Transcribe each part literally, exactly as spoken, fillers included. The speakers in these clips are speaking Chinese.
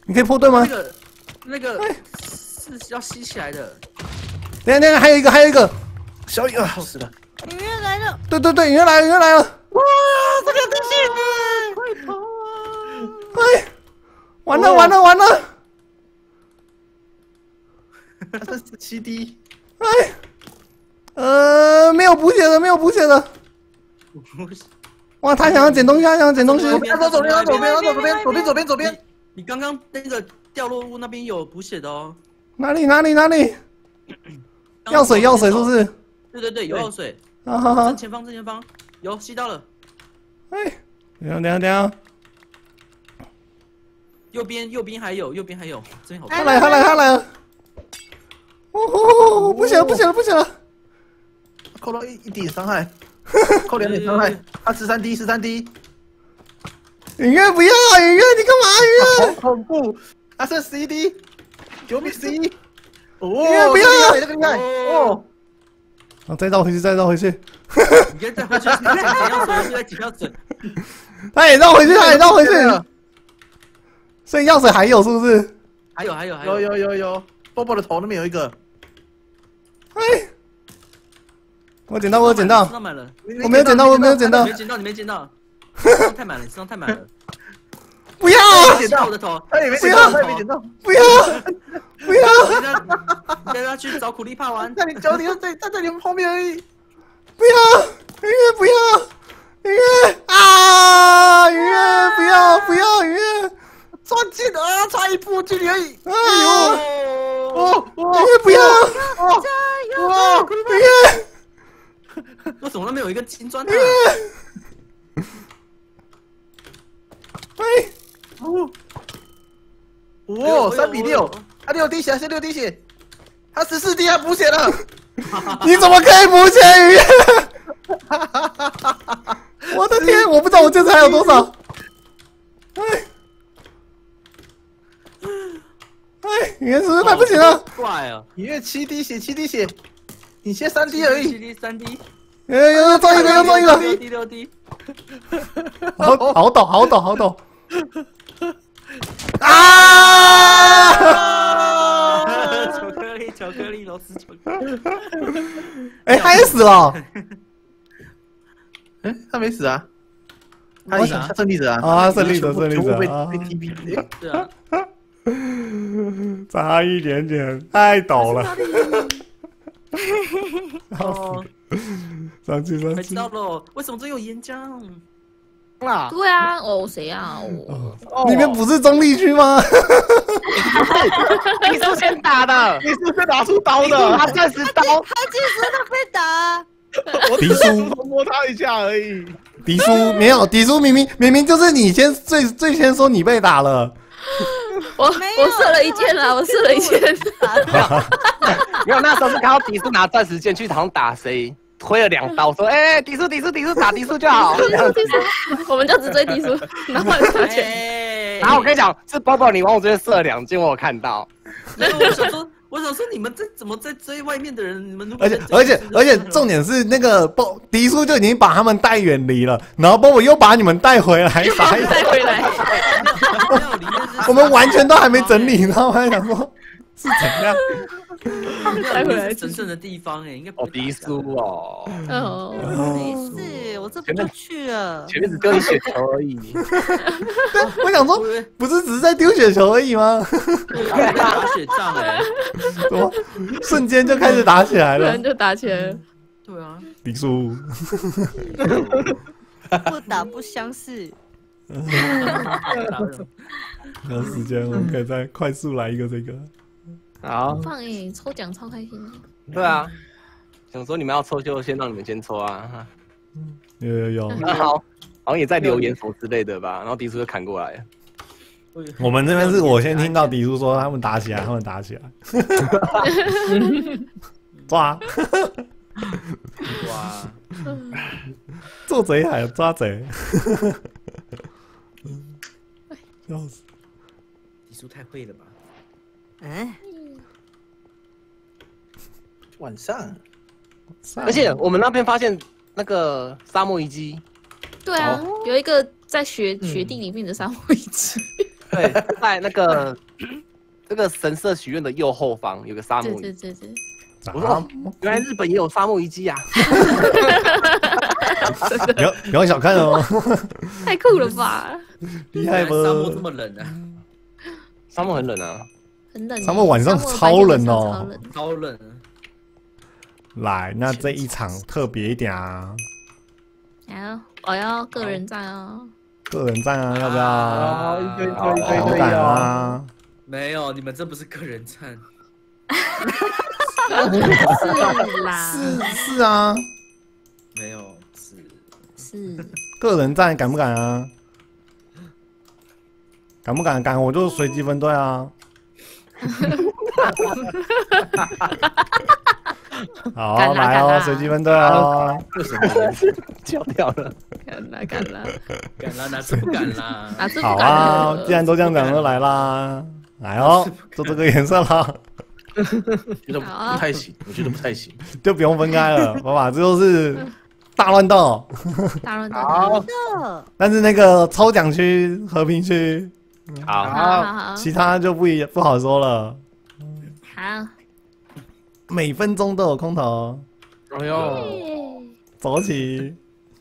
你可以破盾吗？ 那个那个是要吸起来的。 等下等下，还有一个还有一个， 小雨啊，死了！ 影月来了！ 对对对，影月来了影月来了！ 哇，这个东西，快跑啊！ 哎，完了完了完了！ 这是七 D。 哎，呃，没有补血的，没有补血的。哇，他想要捡东西，他想要捡东西。 他走左边，他左边，他走左边，左边左边左边。 你刚刚那个掉落物那边有补血的哦。 哪里哪里哪里？药水药水是不是？ 对对对，有药水。 好好好。 正前方正前方有吸到了。 哎，等下等下等下。 右边右边还有，右边还有，这边好。 他来他来他来了。哦，不行了不行了不行了。 扣到一一点伤害，扣两点伤害。他十三 D 十三 D。 影月不要，影月你干嘛？影月好恐怖！他剩十一 D， 九比十一。哦， 影月不要， 这个厉害哦。 好，再绕回去，再绕回去。 你可以再回去，捡药水，现在捡药水。 他也绕回去，他也绕回去。所以药水还有是不是？ 还有还有还有有有有有，波波的头那边有一个。 哎，我捡到，我捡到。 身上满了， 我没有捡到，我没有捡到。 没捡到，你没捡到。身上太满了，身上太满了。 不要！ 捡到我的头， 他也没捡到，他也没捡到。 不要！不要！ 带他去找苦力怕玩。 在你脚底，在在在你们后面而已。 不要！音乐不要！音乐啊！音乐不要不要！音乐抓紧啊！差一步距离而已。 啊！ 哦哦！ 音乐不要！ 哦！ 加油！ 哦！ 音乐！ 为什么那边有一个金砖？ 音乐！哎！ 哦！哦！三比六，他六滴血，是六滴血，他十四滴还补血了。 你怎么可以补血？音乐！我的天，我不知道我这次还有多少。哎！哎，你是不是快不行了？ 怪啊！ 你月七滴血，七滴血，你现在三滴而已。 七滴，三滴。 哎，又中一个，又中一个。 六滴，六滴。 好，好抖，好抖，好抖。啊！ 巧克力，巧克力，螺丝巧克力。 哎，他也死了。 哎，他没死啊。他他胜利者啊！ 啊，胜利者，胜利者被啊！ 被 T P。 对啊。 差一点点，太陡了。 哦， 上去上去。 知道了，为什么这有岩浆？ 啊！ 对啊，哦，谁啊？我你们不是中立区吗？ 你是先打的， 你是先拿出刀的， 他暂时刀， 他其实他被打。 我迪叔摸他一下而已。 迪叔没有，迪叔明明明明就是你先最最先说你被打了。 我我射了一箭啦，我射了一箭。 没有，那时候是看到迪叔拿钻石剑去好像打谁，挥了两刀，说：“哎、欸，迪叔，迪叔，迪叔，打迪叔就好。” 迪叔，迪叔，我们就只追迪叔，然后射箭。 然后我跟你讲，是包包你往我这边射了两箭，我有看到。 没有，我想说，我想说，你们这怎么在追外面的人？你们如果而且而且而且重点是那个波迪叔就已经把他们带远离了，然后波波又把你们带回来，啥意思？ 带回来。 我们完全都还没整理，然后还想说是怎样？ 带回来神圣的地方哎，应该哦，迪叔哦。 哦， 没事，我这不就去了？ 前面只丢你雪球而已。 我想说，不是只是在丢雪球而已吗？ 打雪仗哎， 怎么瞬间就开始打起来了？ 突然就打起来了。 对啊， 迪叔， 不打不相识。 还有时间，我们可以再快速来一个这个。 好， 棒哎，抽奖超开心的。 对啊，想说你们要抽就先让你们先抽啊。 有有有。 那好，好像也在留言什么之类的吧，然后迪叔就砍过来了。 我们这边是我先听到迪叔说他们打起来，他们打起来。抓！ 哇！ 做贼还抓贼！笑死！ 迪叔太会了吧？ 嗯， 晚上， 而且我们那边发现那个沙漠遗迹。 对啊，有一个在雪雪地里面的沙漠遗迹。 对，在那个这个神社许愿的右后方有个沙对漠遗迹。 对对对， 我说哦，原来日本也有沙漠遗迹啊！ 不要不要小看哦， 太酷了吧！ 厉害不？ 沙漠这么冷啊， 沙漠很冷啊。 很冷耶。 沙漠晚上沙漠超冷哦白天晚上超冷超冷。 来，那这一场特别一点啊， 然后我要个人战哦。 个人战啊，要不要？ 啊，一堆一堆一堆好敢一堆啊！ 啊！ 没有，你们这不是个人战。 是啦， 是是啊， 没有，是是个人战敢不敢啊？敢不敢？敢我就随机分队啊！好， 敢啦来哦， 敢啦随机分队哦。 为什么？ 叫掉了。 敢啦敢啦， 敢啦，哪次不敢啦？ 好哪次不敢啊， 了？ 既然都这样讲，就来啦！来哦，就这个颜色啦， 觉得不好啊太行，我觉得不太行。 就不用分开了，爸爸，这就是大乱斗。 大乱斗。 好好的， 但是那个抽奖区、和平区， 好， 好好其他就不一不好说了。 好。 每分钟都有空投， 哎呦， 耶走起！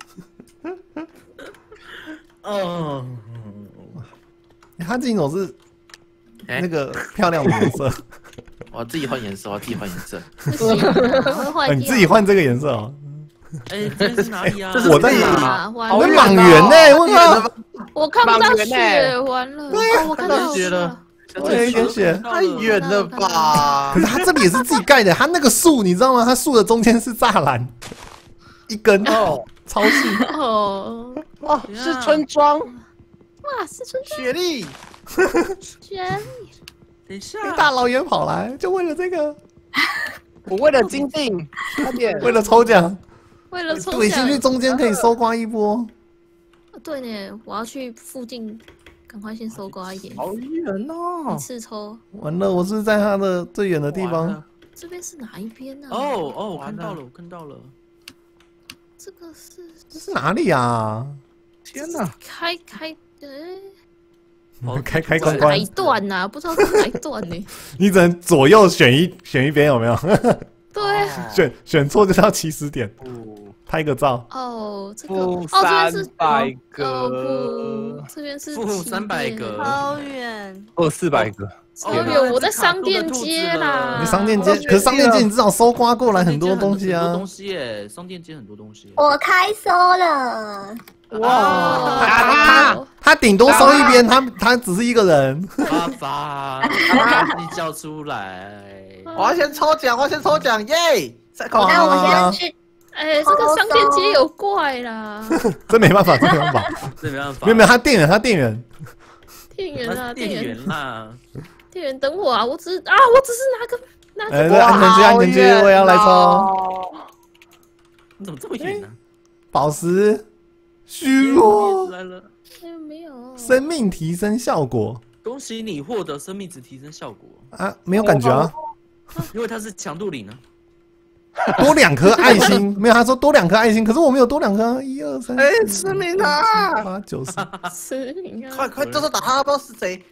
哦， 他这种是哎那个漂亮的颜色， 我自己换颜色，我自己换颜色。 不行啊，会坏掉。 哦你自己换这个颜色哦。 哎，这是哪里啊？ 这是我在哪啊，完我了， 莽原呢，我靠， 我看不到莽原血，完了。哦，我看到血了， 我有一点血。 太远了吧可？是他这里也是自己盖的，他那个树你知道吗？他树的中间是栅栏，一根哦， 超细。 哦， 哇，是村庄。 哇，是村雪莉， 娟， 等一下， 一大老远跑来，就为了这个， 我为了精进，快点。 为了抽奖， 为了抽怼进去奖。 中间可以搜刮一波。 对呢，我要去附近，赶快先搜刮一点， 好远一哦！ 次抽。 完了，我是不是在他的最远的地方。 完了这边是哪一边呢？ 哦哦，我看到了，我看到了。 这个是这是哪里啊？ 天哪！ 开开呃， 哦开开关关是哪一，段呐？不知道是哪一段呢？ 你只能左右选一选一边，有没有？ 对啊， 选选错就是要起始点， 不拍个照。 哦，这个负哦，这边是三百哦个， 不，这边是负起三百点个超远， 哦，四百个。 超远，我在商店街啦。 你商店街， 哦可是商店街你至少搜刮过来很多东西啊很多东。西耶，商店街很多东西。 我开收了， 哇他他顶多收一边，他他只是一个人。 爸爸，把你叫出来。 我要先抽奖，我要先抽奖，耶！再考那我啊先去。 哎，这个商店街有怪啦， 这没办法，这没办法。 这没办法， 没有没有，他店员他店员， 店员啊， 他是店店员， 员啦。 店员等我啊，我只是啊，我只是拿个拿哎， 个这安全区安全区，我也要来抽抽。 你怎么这么远呢？ 宝石，虚弱， 来了， 哎没有生命提升效果恭喜你获得生命值提升效果， 啊，没有感觉啊， 因为它是强度零啊。 多两颗爱心，没有，他说多两颗爱心，可是我没有多两颗啊，一二三， 哎，吃命啊！ 八九十， 吃你啊， 快快，这时候打他，不知道是谁。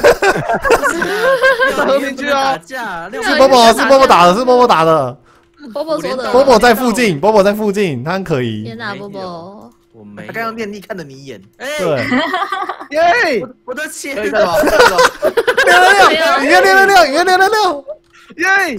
和平区啊，打架， 是是波波是波波打的，是波波打的， 波波说的， 波波在附近，波波在附近，他可以天，哪，波波， 我没有。 他刚刚念力看了你一眼， 哎， 对， 耶！ 我我的钱可以的吧？可以的吧六六六，你约六六六，你约六六六， 耶！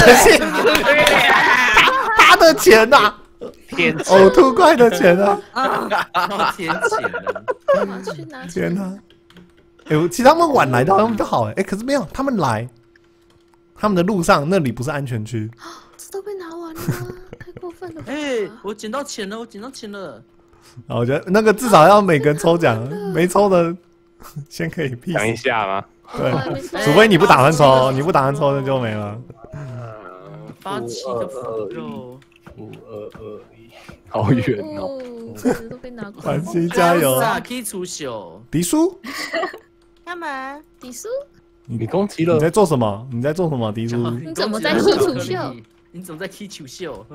他的钱呐， 天呕吐怪的钱啊， 要添钱了。 我要去拿天哪！哎，我其实他们晚来的好像比较好哎，哎，可是没有，他们来，他们的路上那里不是安全区， 这都被拿完了，太过分了吧？ 哎，我捡到钱了，我捡到钱了。 啊，我觉得那个至少要每个人抽奖，没抽的先可以屁讲一下吗？ 对， 我还没抽除非你不打算抽，你不打算抽那就没了。 八七个腐肉， 五二二一，好远哦。 哦，这都被拿光反。击加油， 萨 K 出秀， 迪叔， 干嘛？ 迪叔， 你攻击了你，在做什么？你在做什么？迪叔， 你怎么在踢出秀？ 你怎么在踢球秀？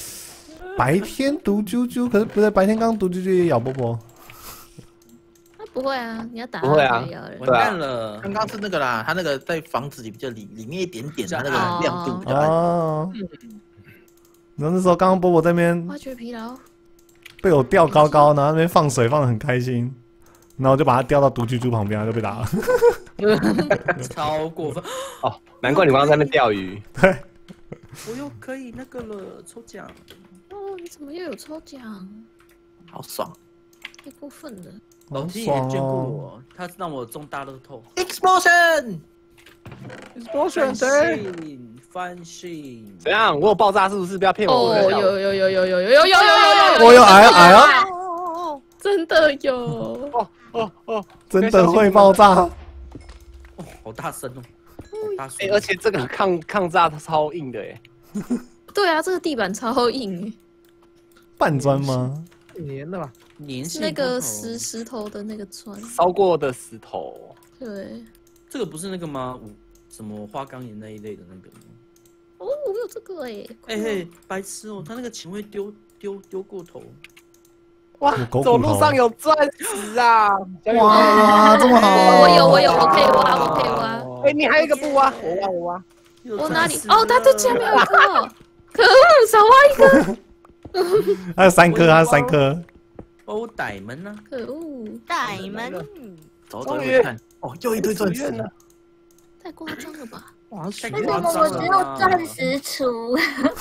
白天毒啾啾，可是不对，白天刚毒啾啾也咬波波。 那不会啊，你要打不会啊它就要了完蛋了， 刚刚是那个啦，他那个在房子里比较里里面一点点，他那哦个亮度比较暗。 哦。然后那时候刚刚波波在那边挖掘疲劳。 被我吊高高，然后那边放水放的很开心，然后我就把它吊到毒蜘蛛旁边，它就被打了。 超过分！ 哦，难怪你刚刚在那边钓鱼。 对， 我又可以那个了，抽奖。 哦，你怎么又有抽奖？ 好爽太过分了！ 老天爷爽眷顾哦！ 我，他让我中大乐透。 ！Explosion！ 多翻信，翻信。 怎样？我有爆炸是不是？不要骗我！ 哦， 我在笑有有有有有有有有有有有我有哎哎啊， 真的有。 哦哦哦！ 真的会爆炸。 哦，好大声哦！好大声哎，！而且这个抗抗炸超硬的哎。 对啊，这个地板超硬诶， 半砖吗？ 粘的吧？ 粘性那个不同石石头的那个砖。 烧过的石头。 对。 这个不是那个吗？五什么花岗岩那一类的那个吗？ 哦，我有这个哎。 哎嘿，白痴哦！他那个琴会丢丢丢过头。 哇有狗骨头走路上有钻石啊！ 哇，这么好！ 我有我有，我可以挖，我可以挖。 哎，你还有一个不挖，我挖我挖。 我哪里？哦，它这前面有一个，可恶，少挖一个。 还有三颗，还有三颗。 哦，歹门呢？ 可恶， 大门， 走走去看。哦，又一堆钻石了。 太夸张了吧？ 哇，水为什么我只有钻石厨？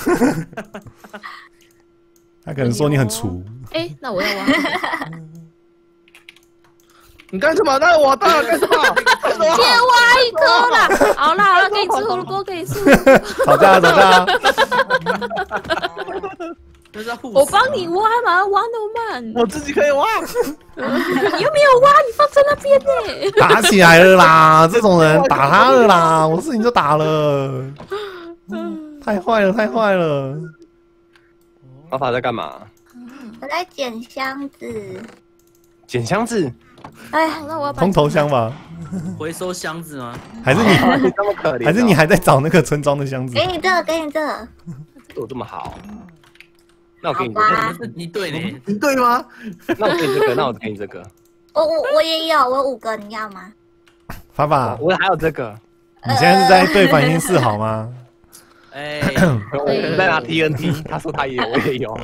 他可能说你很厨。 哎，那我要挖。 你干什么？那我到了干什么？ 先挖一颗啦！好啦好啦，给你吃胡萝卜，给你吃。 吵架吵架！ 我帮你挖嘛，挖那么慢。 我自己可以挖。 你又没有挖，你放在那边呢。 打起来了啦！这种人打他了啦！我事情就打了。太坏了，太坏了！ 爸爸在干嘛？ 我在捡箱子。 捡箱子？ 哎， 好，那我要把空投箱吧？ 回收箱子吗？ 还是你？ 你这么可怜哦？ 还是你还在找那个村庄的箱子？ 给你这个，给你这个。 对我这么好？那我给你这好吧个。 你对呢？ 你对吗？ 那我给你这个，那我给你这个。 我我我也有，我五个，你要吗？ 爸爸， 我还有这个。 你现在是在对繁星示好吗？ 哎， 我在拿 T N T，他说他也有，我也有。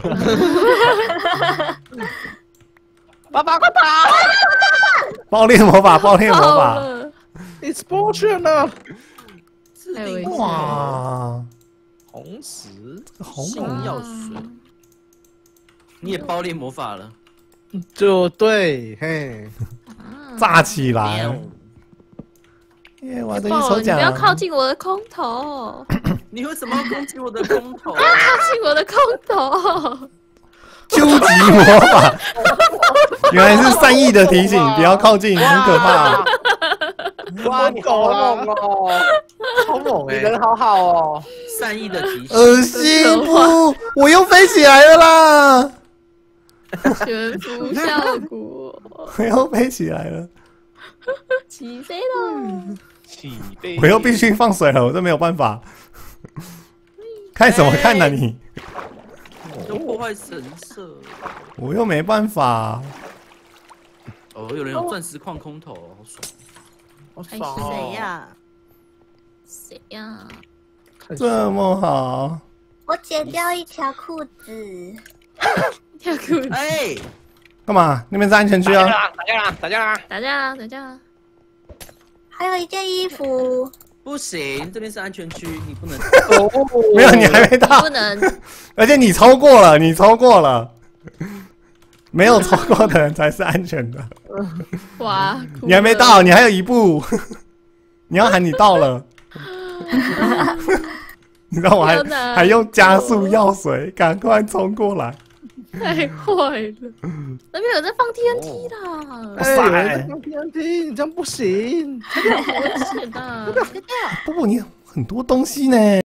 爸爸快跑！ 爆裂魔法，爆裂魔爆法！ 了。 Explosion 啊！ 太危险了。 哇， 红石， 好性猛！ 药水，你也爆裂魔法了？ 就对，嘿， 炸起来！ 喵耶，我要再去爆了！ 抽奖！ 你不要靠近我的空投， 你为什么要攻击我的空投？ 靠近我的空投。 究极魔法，原来是善意的提醒，不要靠近，很可怕。 哇，你好猛哦！ 好猛哎！ 你人好好哦。 善意的提醒。 恶心不？我又飞起来了啦！ 悬浮效果， 我又飞起来了， 起飞了。 起飞！ 我又必须放水了，我这没有办法。看什么看呢、你？ 要破坏神社。 我又没办法。 哦，有人有钻石矿空投，好爽。 好还爽哦！ 谁呀？ 谁呀？ 这么好， 我剪掉一条裤子。 跳裤子。 哎， 干嘛？那边是安全区打啊！ 架啦！打架啦！ 打架啊！打架啊！ 还有一件衣服， 不行，这边是安全区，你不能。 没有，你还没到不，能。 而且你超过了，你超过了。没有超过的人才是安全的。 哇！ 你还没到，你还有一步。你要喊你到了。你知道我还天哪还用加速药水，赶快冲过来！ 太坏了！那边有在放 T N T 啦， 哎，有人在放 T N T，你这样不行。 危险的。 不不，你有很多东西呢。